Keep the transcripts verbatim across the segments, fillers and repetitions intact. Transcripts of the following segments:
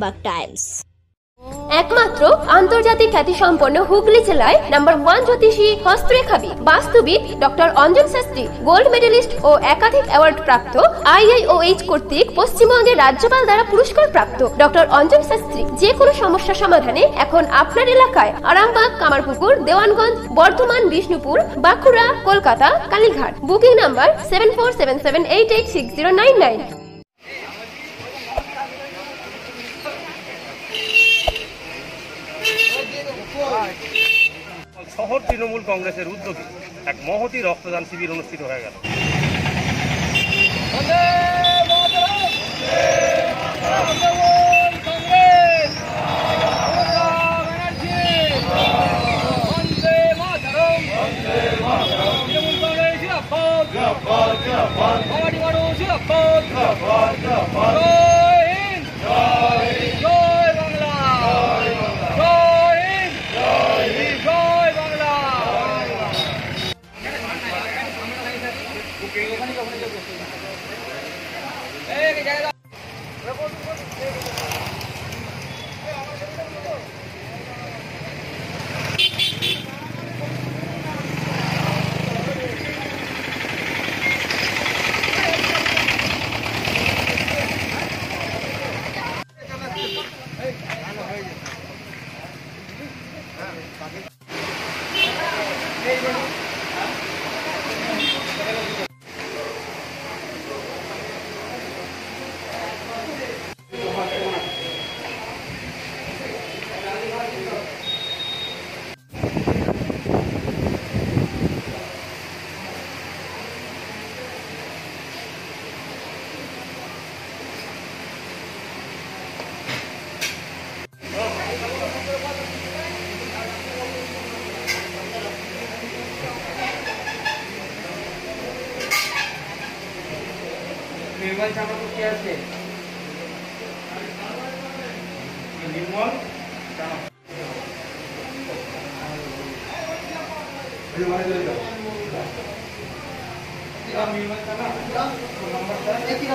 Arambagh Times. একমাত্র আন্তর্জাতিক খ্যাতিসম্পন্ন হুগলি জেলায় নাম্বার ওয়ান জ্যোতিষী হস্তরেখাবিদ বাস্তুবিদ doctor Anjan Shastri, gold medalist ও একাধিক অ্যাওয়ার্ড প্রাপ্ত, আইআইওএইচ কর্তৃক পশ্চিমবঙ্গের রাজ্যপাল দ্বারা পুরস্কার প্রাপ্ত ডক্টর অঞ্জন শাস্ত্রী যে কোনো সমস্যা সমাধানে এখন আপনার এলাকায় Arambagh, Kamarpukur, Dewanganj, Bardhaman, Bishnupur, Bankura, Kolkata, Kalighat. Booking number seven four seven seven eight eight six zero nine nine. শহর তৃণমূল কংগ্রেসের উদ্যোগে এক মহতি রক্তদান শিবির অনুষ্ঠিত হয়ে গেল। निर्मल चावल को क्या है? निर्मल चावल। निर्मल चावल। नंबर सर एक किलो।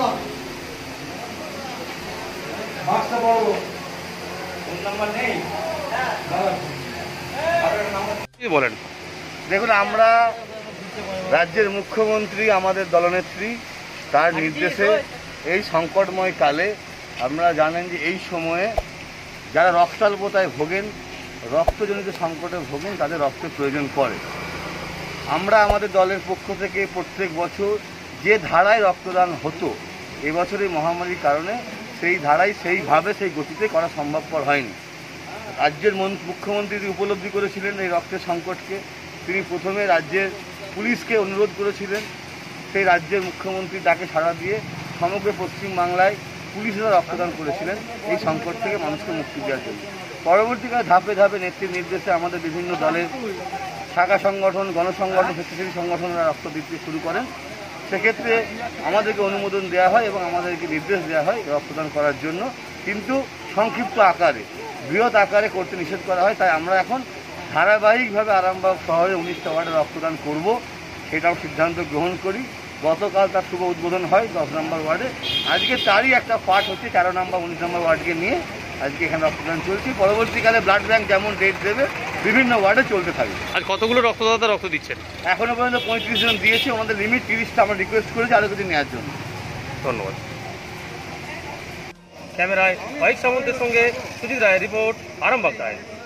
मार्क्स तो बोलो। नंबर नहीं। কি বলেন? দেখুন, আমরা রাজ্যের মুখ্যমন্ত্রী, আমাদের দলনেত্রী, তার নির্দেশে এই সংকটময় কালে আপনারা জানেন যে এই সময়ে যারা রক্তাল্পতায় ভোগেন, রক্তজনিত সংকটে ভোগেন, তাদের রক্তের প্রয়োজন পড়ে। আমরা আমাদের দলের পক্ষ থেকে প্রত্যেক বছর যে ধারায় রক্তদান হতো, এবছর এই মহামারীর কারণে সেই ধারায় সেইভাবে সেই গতিতে করা সম্ভবপর হয়নি। রাজ্যের মুখ্যমন্ত্রী উপলব্ধি করেছিলেন এই রক্তের সংকটকে। তিনি প্রথমে রাজ্যের পুলিশকে অনুরোধ করেছিলেন, সেই রাজ্যের মুখ্যমন্ত্রী তাকে সাড়া দিয়ে সমগ্র পশ্চিমবাংলায় পুলিশরা রক্তদান করেছিলেন এই সংকট থেকে মানুষকে মুক্তি দেওয়ার জন্য। পরবর্তীকালে ধাপে ধাপে নেত্রীর নির্দেশে আমাদের বিভিন্ন দলের শাখা সংগঠন, গণসংগঠন, স্বেচ্ছাসেবী সংগঠনরা রক্ত দিতে শুরু করেন। সেক্ষেত্রে আমাদেরকে অনুমোদন দেওয়া হয় এবং আমাদেরকে নির্দেশ দেওয়া হয় রক্তদান করার জন্য, কিন্তু সংক্ষিপ্ত আকারে, বৃহৎ আকারে করতে নিষেধ করা হয়। তাই আমরা এখন ধারাবাহিকভাবে আরামবাগ শহরে উনিশটা ওয়ার্ডে রক্তদান করব, সেটাও সিদ্ধান্ত গ্রহণ করি। গতকাল তার শুভ উদ্বোধন হয় দশ নম্বর ওয়ার্ডে। আজকে তারই একটা পার্ট হচ্ছে তেরো নম্বর উনিশ নম্বর ওয়ার্ডকে নিয়ে আজকে এখানে রক্তদান চলছে। পরবর্তীকালে ব্লাড ব্যাংক যেমন ডেট দেবে বিভিন্ন ওয়ার্ডে চলতে থাকবে। আর কতগুলো রক্তদাতা রক্ত দিচ্ছেন? এখনো পর্যন্ত পঁয়ত্রিশ জন দিয়েছি, আমাদের লিমিট তিরিশটা। আমরা রিকোয়েস্ট করেছি আরও কিছু নেওয়ার জন্য। ধন্যবাদ। ক্যামেরায় অয়িক সামন্তের সঙ্গে সুজিত রায়ের রিপোর্ট, আরামবাগ টাইমস।